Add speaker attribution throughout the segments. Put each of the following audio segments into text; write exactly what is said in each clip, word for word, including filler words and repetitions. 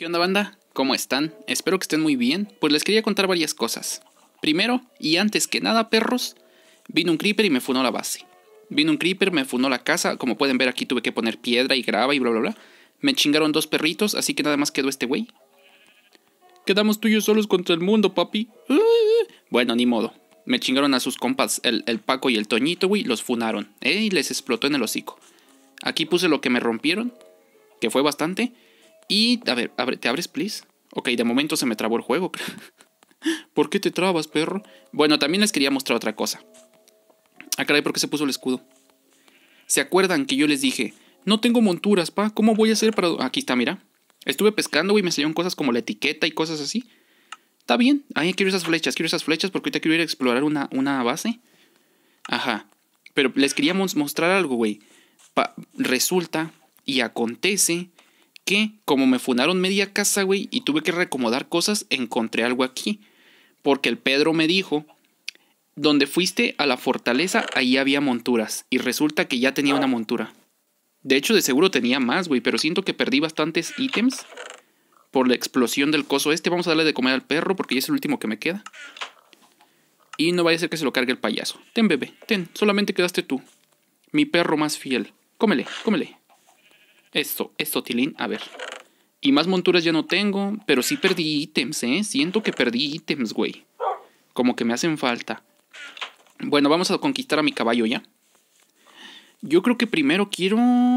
Speaker 1: ¿Qué onda, banda? ¿Cómo están? Espero que estén muy bien. Pues les quería contar varias cosas. Primero, y antes que nada, perros, vino un creeper y me funó la base. Vino un creeper, me funó la casa. Como pueden ver, aquí tuve que poner piedra y grava y bla bla bla. Me chingaron dos perritos, así que nada más quedó este güey. Quedamos tú y yo solos contra el mundo, papi. Bueno, ni modo. Me chingaron a sus compas, el, el Paco y el Toñito, güey. Los funaron, ¿eh? Y les explotó en el hocico. Aquí puse lo que me rompieron, que fue bastante. Y, a ver, abre, ¿te abres, please? Ok, de momento se me trabó el juego. ¿Por qué te trabas, perro? Bueno, también les quería mostrar otra cosa. Ah, caray, ¿por qué se puso el escudo? ¿Se acuerdan que yo les dije, no tengo monturas, pa? ¿Cómo voy a hacer para...? Aquí está, mira. Estuve pescando, güey, me salieron cosas como la etiqueta y cosas así. Está bien. Ay, quiero esas flechas, quiero esas flechas porque ahorita quiero ir a explorar una, una base. Ajá. Pero les queríamos mostrar algo, güey. Pa- resulta y acontece que como me funaron media casa, güey, y tuve que reacomodar cosas, encontré algo aquí. Porque el Pedro me dijo, donde fuiste a la fortaleza, ahí había monturas. Y resulta que ya tenía una montura. De hecho, de seguro tenía más, güey, pero siento que perdí bastantes ítems por la explosión del coso este. Vamos a darle de comer al perro porque ya es el último que me queda. Y no vaya a ser que se lo cargue el payaso. Ten, bebé, ten, solamente quedaste tú. Mi perro más fiel. Cómele, cómele. Esto, esto, Tilín, a ver. Y más monturas ya no tengo, pero sí perdí ítems, ¿eh? Siento que perdí ítems, güey. Como que me hacen falta. Bueno, vamos a conquistar a mi caballo ya. Yo creo que primero quiero...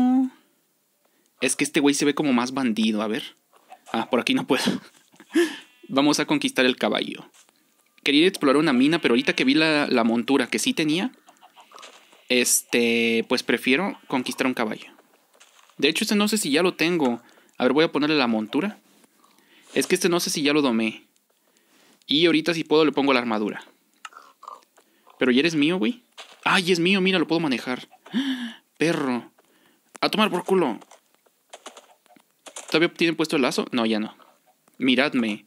Speaker 1: Es que este güey se ve como más bandido, a ver. Ah, por aquí no puedo. Vamos a conquistar el caballo. Quería explorar una mina, pero ahorita que vi la, la montura que sí tenía, este, pues prefiero conquistar un caballo. De hecho, este no sé si ya lo tengo. A ver, voy a ponerle la montura. Es que este no sé si ya lo domé. Y ahorita si puedo le pongo la armadura. Pero ya eres mío, güey. Ay, es mío, mira, lo puedo manejar. Perro. A tomar por culo. ¿Todavía tienen puesto el lazo? No, ya no. Miradme.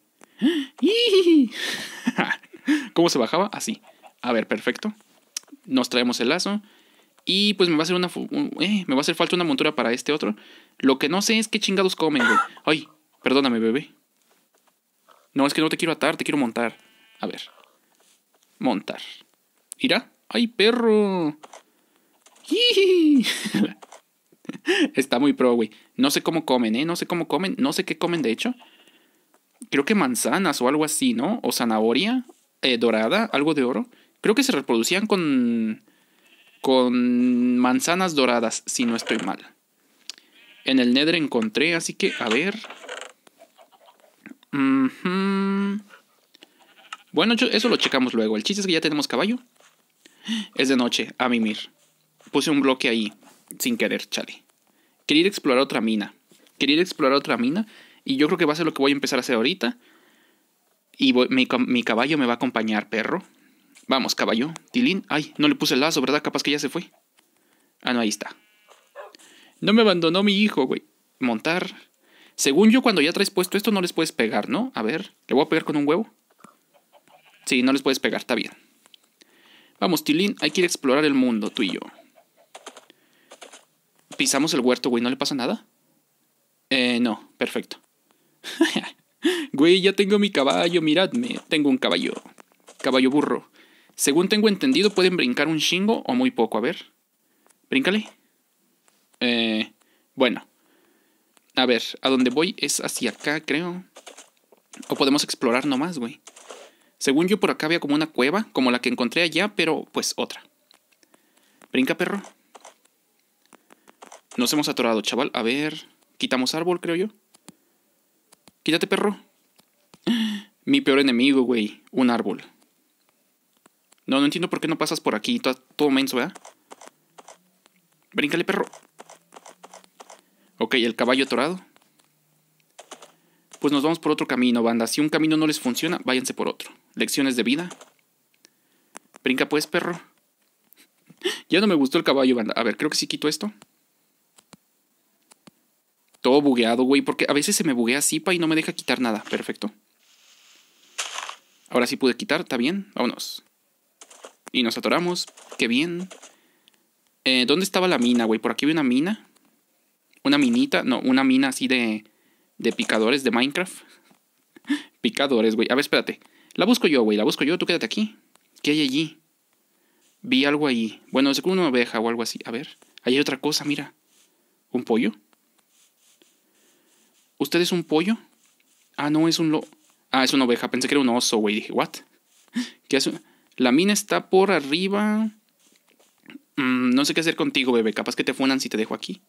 Speaker 1: ¿Cómo se bajaba? Así. A ver, perfecto. Nos traemos el lazo. Y pues me va a hacer una... Un, eh, me va a hacer falta una montura para este otro. Lo que no sé es qué chingados comen, güey. Ay, perdóname, bebé. No, es que no te quiero atar, te quiero montar. A ver. Montar. Mira. ¡Ay, perro! Está muy pro, güey. No sé cómo comen, ¿eh? No sé cómo comen. No sé qué comen, de hecho. Creo que manzanas o algo así, ¿no? O zanahoria eh, dorada, algo de oro. Creo que se reproducían con... Con manzanas doradas, si no estoy mal. En el Nether encontré, así que, a ver. Mm-hmm. Bueno, eso lo checamos luego. El chiste es que ya tenemos caballo. Es de noche, a mimir. Puse un bloque ahí, sin querer, chale. Quería ir a explorar otra mina. Quería ir a explorar otra mina. Y yo creo que va a ser lo que voy a empezar a hacer ahorita. Y voy, mi, mi caballo me va a acompañar, perro. Vamos, caballo. Tilín. Ay, no le puse el lazo, ¿verdad? Capaz que ya se fue. Ah, no, ahí está. No me abandonó mi hijo, güey. Montar. Según yo, cuando ya traes puesto esto, no les puedes pegar, ¿no? A ver, ¿le voy a pegar con un huevo? Sí, no les puedes pegar, está bien. Vamos, Tilín, hay que ir a explorar el mundo, tú y yo. Pisamos el huerto, güey, ¿no le pasa nada? Eh, no, perfecto. Güey, ya tengo mi caballo, miradme. Tengo un caballo. Caballo burro. Según tengo entendido, pueden brincar un chingo o muy poco, a ver. Bríncale. Eh, bueno. A ver, a donde voy es hacia acá, creo. O podemos explorar nomás, güey. Según yo, por acá había como una cueva, como la que encontré allá, pero pues otra. Brinca, perro. Nos hemos atorado, chaval. A ver, quitamos árbol, creo yo. Quítate, perro. Mi peor enemigo, güey. Un árbol. No, no entiendo por qué no pasas por aquí. Todo, todo menso, ¿verdad? Bríncale, perro. Ok, el caballo atorado. Pues nos vamos por otro camino, banda. Si un camino no les funciona, váyanse por otro. Lecciones de vida. Brinca pues, perro. Ya no me gustó el caballo, banda. A ver, creo que sí quito esto. Todo bugueado, güey. Porque a veces se me buguea Zipa y no me deja quitar nada. Perfecto. Ahora sí pude quitar, está bien. Vámonos. Y nos atoramos. Qué bien. Eh, ¿Dónde estaba la mina, güey? Por aquí había una mina. Una minita. No, una mina así de... De picadores de Minecraft. Picadores, güey. A ver, espérate. La busco yo, güey. La busco yo. Tú quédate aquí. ¿Qué hay allí? Vi algo ahí. Bueno, es como una oveja o algo así. A ver. Ahí hay otra cosa, mira. ¿Un pollo? ¿Usted es un pollo? Ah, no, es un lo... Ah, es una oveja. Pensé que era un oso, güey. Dije, ¿what? ¿Qué hace? La mina está por arriba. Mm, no sé qué hacer contigo, bebé. Capaz que te funan si te dejo aquí.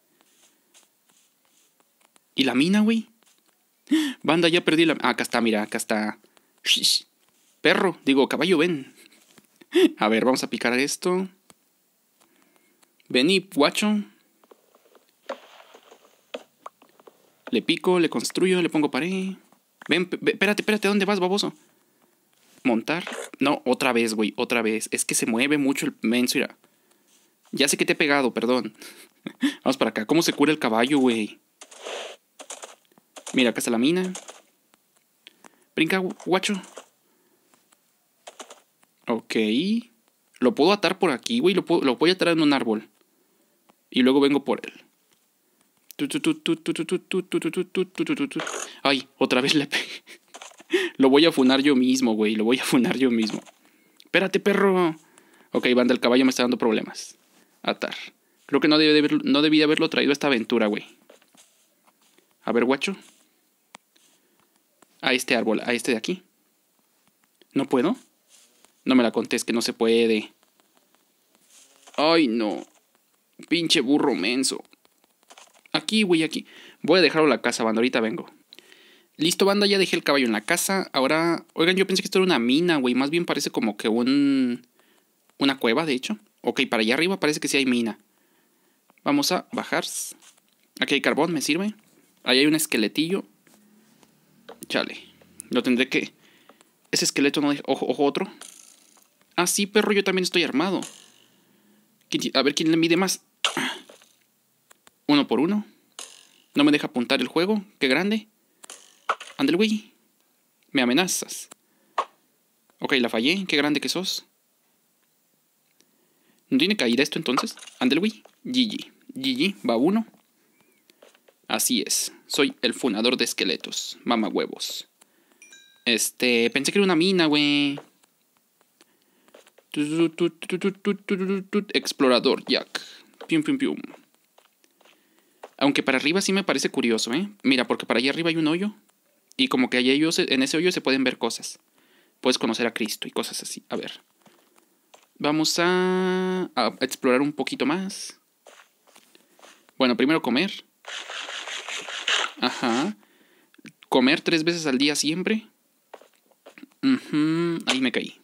Speaker 1: ¿Y la mina, güey? Banda, ya perdí la... Ah, acá está, mira. Acá está. Shish. Perro. Digo, caballo, ven. A ver, vamos a picar esto. Vení, guacho. Le pico, le construyo, le pongo pared. Ven, espérate, espérate, ¿dónde vas, baboso? ¿Montar? No, otra vez, güey, otra vez. Es que se mueve mucho el menso, mira. Ya sé que te he pegado, perdón. Vamos para acá. ¿Cómo se cura el caballo, güey? Mira, acá está la mina. Brinca, guacho. Ok. Lo puedo atar por aquí, güey. Lo, puedo, lo voy a atar en un árbol. Y luego vengo por él. Ay, otra vez le pegué. Lo voy a funar yo mismo, güey. Lo voy a funar yo mismo. Espérate, perro. Ok, banda, el caballo me está dando problemas. Atar. Creo que no debí, de haber, no debí de haberlo traído a esta aventura, güey. A ver, guacho. A este árbol, a este de aquí. ¿No puedo? No me la contés, que no se puede. Ay, no. Pinche burro menso. Aquí, güey, aquí. Voy a dejarlo en la casa, banda. Ahorita vengo. Listo, banda. Ya dejé el caballo en la casa. Ahora... Oigan, yo pensé que esto era una mina, güey. Más bien parece como que un... Una cueva, de hecho. Ok, para allá arriba parece que sí hay mina. Vamos a bajar. Aquí hay carbón, me sirve. Ahí hay un esqueletillo. Chale. Lo tendré que... Ese esqueleto no... Ojo, ojo, otro. Ah, sí, perro, yo también estoy armado. A ver quién le mide más. Uno por uno. No me deja apuntar el juego. Qué grande. Ándale, güey. Me amenazas. Ok, la fallé. Qué grande que sos. ¿No tiene caída esto entonces? Ándale, güey. G G. G G. Va uno. Así es. Soy el funador de esqueletos. Mama huevos. Este... Pensé que era una mina, güey. Explorador Jack. Pium, pium, pium. Aunque para arriba sí me parece curioso, ¿eh? Mira, porque para allá arriba hay un hoyo. Y como que allá ellos, en ese hoyo se pueden ver cosas. Puedes conocer a Cristo y cosas así. A ver. Vamos a, a explorar un poquito más. Bueno, primero comer. Ajá. Comer tres veces al día siempre. Uh-huh. Ahí me caí.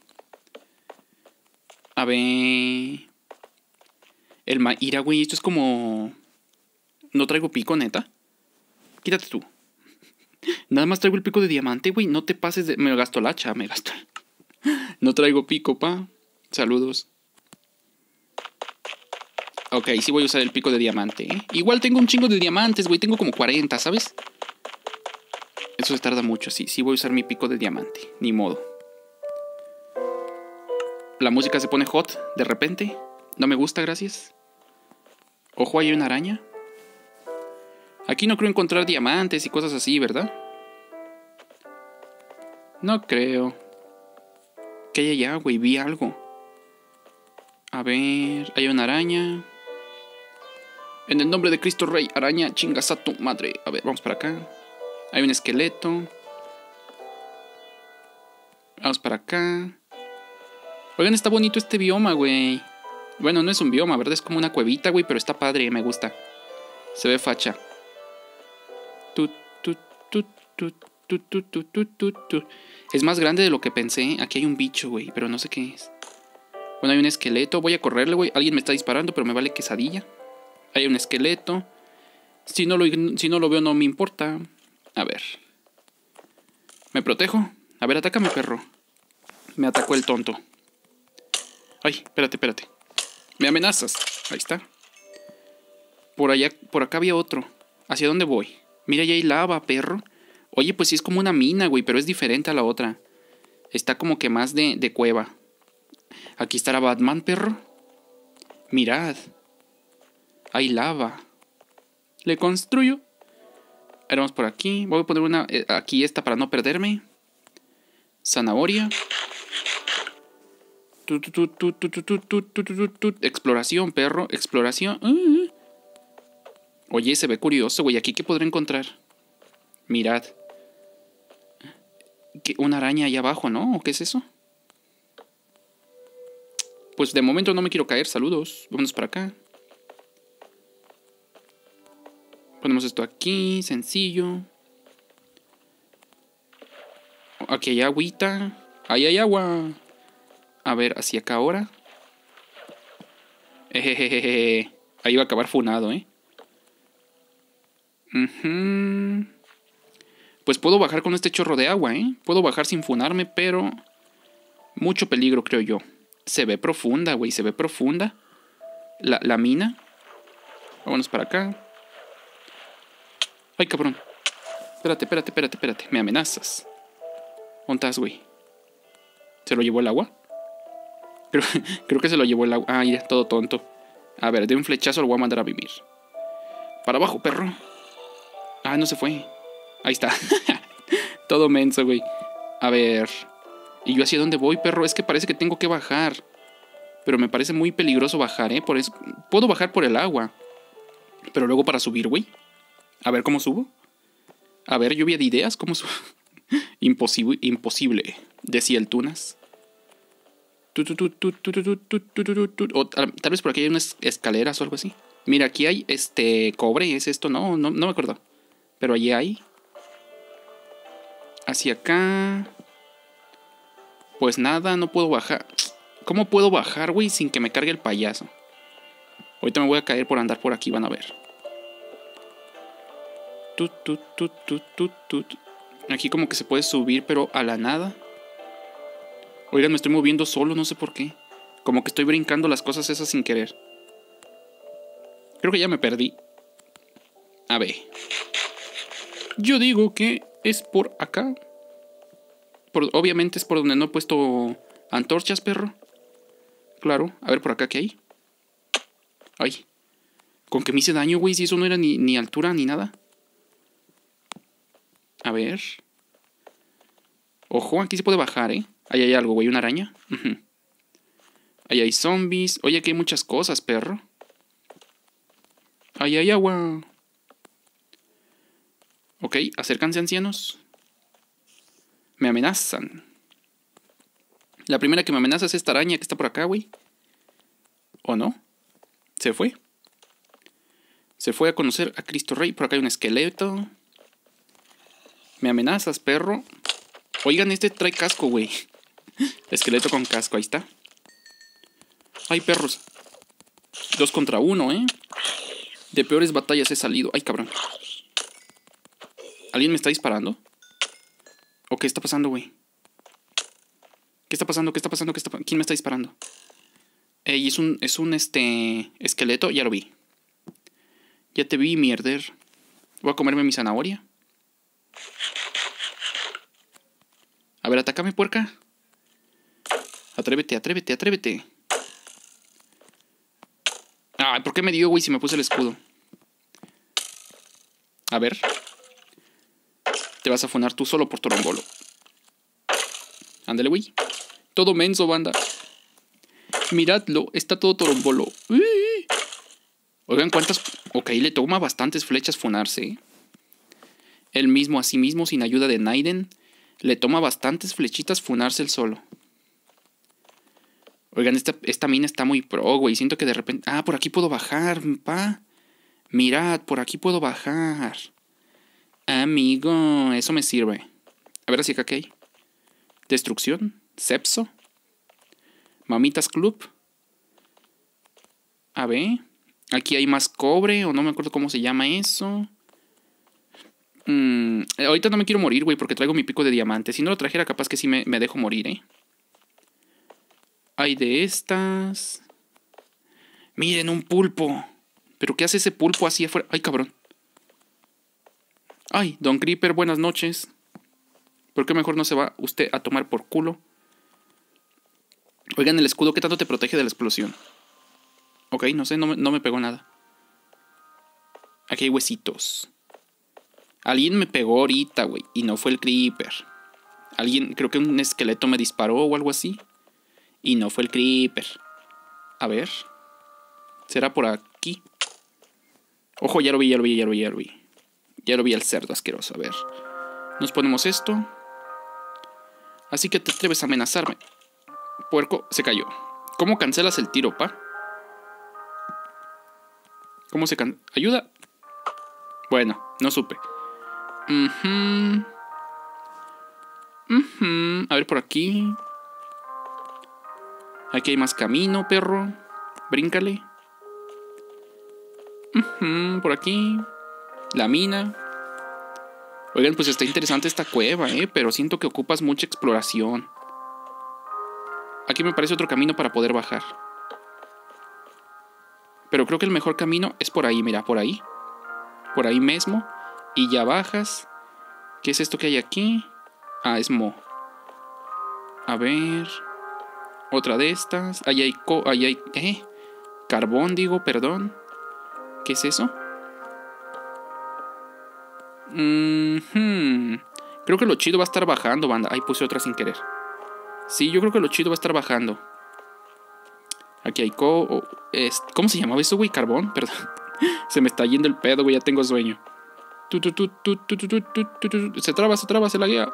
Speaker 1: A ver... El Maíra, güey, esto es como... No traigo pico, neta. Quítate tú. Nada más traigo el pico de diamante, güey. No te pases de... Me gasto el hacha, me gasto. No traigo pico, pa. Saludos. Ok, sí voy a usar el pico de diamante, ¿eh? Igual tengo un chingo de diamantes, güey. Tengo como cuarenta, ¿sabes? Eso se tarda mucho, sí. Sí voy a usar mi pico de diamante. Ni modo. La música se pone hot de repente. No me gusta, gracias. Ojo, hay una araña. Aquí no creo encontrar diamantes y cosas así, ¿verdad? No creo. ¿Qué hay allá, güey? Vi algo. A ver... Hay una araña. En el nombre de Cristo Rey, araña, chingas a tu madre. A ver, vamos para acá. Hay un esqueleto. Vamos para acá. Oigan, está bonito este bioma, güey. Bueno, no es un bioma, ¿verdad? Es como una cuevita, güey, pero está padre, me gusta. Se ve facha. Tut, tut, tut, tut, tut, tut, tut, tut, tut. Es más grande de lo que pensé. Aquí hay un bicho, güey, pero no sé qué es. Bueno, hay un esqueleto. Voy a correrle, güey. Alguien me está disparando, pero me vale quesadilla. Hay un esqueleto. Si no lo, si no lo veo, no me importa. A ver. ¿Me protejo? A ver, atácame, perro. Me atacó el tonto. Ay, espérate, espérate. Me amenazas. Ahí está. Por allá, por acá había otro. ¿Hacia dónde voy? Mira, ya hay lava, perro. Oye, pues sí es como una mina, güey, pero es diferente a la otra. Está como que más de, de cueva. Aquí estará Batman, perro. Mirad. Hay lava. Le construyo. Ahora vamos por aquí. Voy a poner una eh, aquí esta para no perderme. Zanahoria. Tu, tu, tu, tu, tu, tu, tu, tu, tu, tu, tu. Exploración, perro. Exploración. Uh. Oye, se ve curioso, güey. ¿Aquí qué podré encontrar? Mirad. ¿Qué? Una araña allá abajo, ¿no? ¿O qué es eso? Pues de momento no me quiero caer. Saludos. Vámonos para acá. Ponemos esto aquí. Sencillo. Aquí hay agüita. Ahí hay agua. A ver, hacia acá ahora. Ejejeje. Ahí va a acabar funado, ¿eh? Uh-huh. Pues puedo bajar con este chorro de agua, ¿eh? Puedo bajar sin funarme, pero... mucho peligro, creo yo. Se ve profunda, güey. Se ve profunda. La, la mina. Vámonos para acá. Ay, cabrón. Espérate, espérate, espérate, espérate. Me amenazas. ¿Dónde estás, güey? ¿Se lo llevó el agua? Creo, creo que se lo llevó el agua. Ah, ya, todo tonto. A ver, de un flechazo lo voy a mandar a vivir. Para abajo, perro. Ah, no se fue. Ahí está. Todo menso, güey. A ver. ¿Y yo hacia dónde voy, perro? Es que parece que tengo que bajar. Pero me parece muy peligroso bajar, ¿eh? Por eso... puedo bajar por el agua. Pero luego para subir, güey. A ver cómo subo. A ver, lluvia de ideas. ¿Cómo subo? Imposible, imposible, decía el Tunas. O tal vez por aquí hay unas escaleras o algo así. Mira, aquí hay este cobre. ¿Es esto? No, no, no me acuerdo. Pero allí hay. Hacia acá. Pues nada, no puedo bajar. ¿Cómo puedo bajar, güey, sin que me cargue el payaso? Ahorita me voy a caer por andar por aquí, van a ver. Tut, tut, tut, tut, tut, tut. Aquí como que se puede subir, pero a la nada. Oigan, me estoy moviendo solo, no sé por qué. Como que estoy brincando las cosas esas sin querer. Creo que ya me perdí. A ver. Yo digo que es por acá. Por, obviamente es por donde no he puesto antorchas, perro. Claro. A ver, por acá, ¿qué hay? Ay. Con que me hice daño, güey. Si eso no era ni, ni altura ni nada. A ver. Ojo, aquí se puede bajar, ¿eh? Ahí hay algo, güey. Una araña. Uh-huh. Ahí hay zombies. Oye, aquí hay muchas cosas, perro. Ahí hay agua. Ok, acércanse, ancianos. Me amenazan. La primera que me amenaza es esta araña que está por acá, güey. ¿O no? Se fue. Se fue a conocer a Cristo Rey. Por acá hay un esqueleto. Me amenazas, perro. Oigan, este trae casco, güey. Esqueleto con casco, ahí está. Ay, perros. Dos contra uno, ¿eh? De peores batallas he salido. Ay, cabrón. ¿Alguien me está disparando? ¿O qué está pasando, güey? ¿Qué está pasando? ¿Qué está pasando? ¿Qué está pa- ¿Quién me está disparando? Ey, es un, es un, este, esqueleto. Ya lo vi. Ya te vi, mierder. Voy a comerme mi zanahoria. A ver, atácame, puerca. Atrévete, atrévete, atrévete. Ay, ¿por qué me dio, güey, si me puse el escudo? A ver. Te vas a funar tú solo por torombolo. Ándale, güey. Todo menso, banda. Miradlo, está todo torombolo. Uy. Oigan, ¿cuántas? Ok, le toma bastantes flechas funarse, ¿eh? Él mismo, a sí mismo, sin ayuda de Naiden, le toma bastantes flechitas funarse el solo. Oigan, esta, esta mina está muy pro, güey. Siento que de repente... Ah, por aquí puedo bajar, pa. Mirad, por aquí puedo bajar. Amigo, eso me sirve. A ver, hacia acá, ¿qué hay? Destrucción. Cepso. Mamitas Club. A ver. Aquí hay más cobre, o no me acuerdo cómo se llama eso. Mm, ahorita no me quiero morir, güey, porque traigo mi pico de diamante. Si no lo trajera, capaz que sí me, me dejo morir, ¿eh? Hay de estas. Miren, un pulpo. ¿Pero qué hace ese pulpo así afuera? Ay, cabrón. Ay, Don Creeper, buenas noches. ¿Por qué mejor no se va usted a tomar por culo? Oigan, el escudo, ¿qué tanto te protege de la explosión? Ok, no sé, no me, no me pegó nada. Aquí hay huesitos. Alguien me pegó ahorita, güey. Y no fue el creeper. Alguien, creo que un esqueleto me disparó o algo así. Y no fue el creeper. A ver. ¿Será por aquí? Ojo, ya lo vi, ya lo vi, ya lo vi, ya lo vi. Ya lo vi al cerdo asqueroso. A ver. Nos ponemos esto. Así que te atreves a amenazarme. Puerco, se cayó. ¿Cómo cancelas el tiro, pa? ¿Cómo se can... ¿Ayuda? Bueno, no supe. Uh-huh. Uh-huh. A ver por aquí. Aquí hay más camino, perro. Bríncale. Uh-huh. Por aquí. La mina. Oigan, pues está interesante esta cueva, eh. Pero siento que ocupas mucha exploración. Aquí me parece otro camino para poder bajar. Pero creo que el mejor camino es por ahí, mira, por ahí. Por ahí mismo. Y ya bajas. ¿Qué es esto que hay aquí? Ah, es mo. A ver. Otra de estas. Ahí hay... Co ahí hay... ¿Eh? Carbón, digo, perdón. ¿Qué es eso? Mm-hmm. Creo que lo chido va a estar bajando, banda. Ahí puse otra sin querer. Sí, yo creo que lo chido va a estar bajando. Aquí hay co... Oh, es, ¿cómo se llamaba eso, güey? Carbón, perdón. Se me está yendo el pedo, güey. Ya tengo sueño. Tu, tu, tu, tu, tu, tu, tu, tu, tu. Se traba, se traba, se laguea.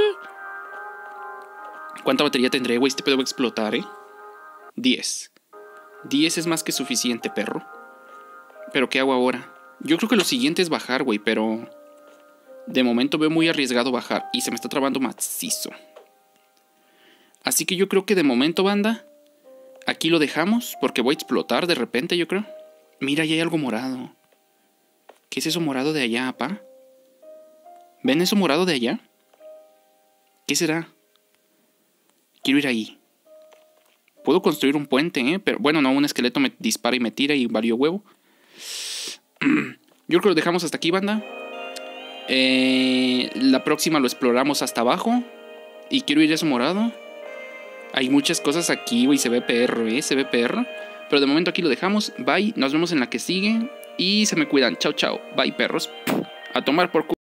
Speaker 1: ¿Cuánta batería tendré, güey? Este pedo va a explotar, ¿eh? diez. diez es más que suficiente, perro. ¿Pero qué hago ahora? Yo creo que lo siguiente es bajar, güey, pero... De momento veo muy arriesgado bajar. Y se me está trabando macizo. Así que yo creo que de momento, banda... Aquí lo dejamos, porque voy a explotar de repente, yo creo. Mira, ya hay algo morado. ¿Qué es eso morado de allá, pa? ¿Ven eso morado de allá? ¿Qué será? Quiero ir ahí. Puedo construir un puente, ¿eh? Pero bueno, no, un esqueleto me dispara y me tira y valió huevo. Yo creo que lo dejamos hasta aquí, banda. Eh, la próxima lo exploramos hasta abajo. Y quiero ir a eso morado. Hay muchas cosas aquí, güey. Se ve perro, ¿eh? Se ve perro. Pero de momento aquí lo dejamos. Bye. Nos vemos en la que sigue. Y se me cuidan. Chao, chao. Bye, perros. A tomar por culo.